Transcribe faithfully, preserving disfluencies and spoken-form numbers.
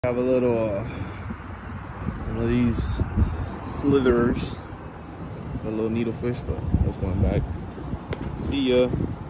Have a little, uh, one of these slitherers, a little needlefish, but that's going back. See ya.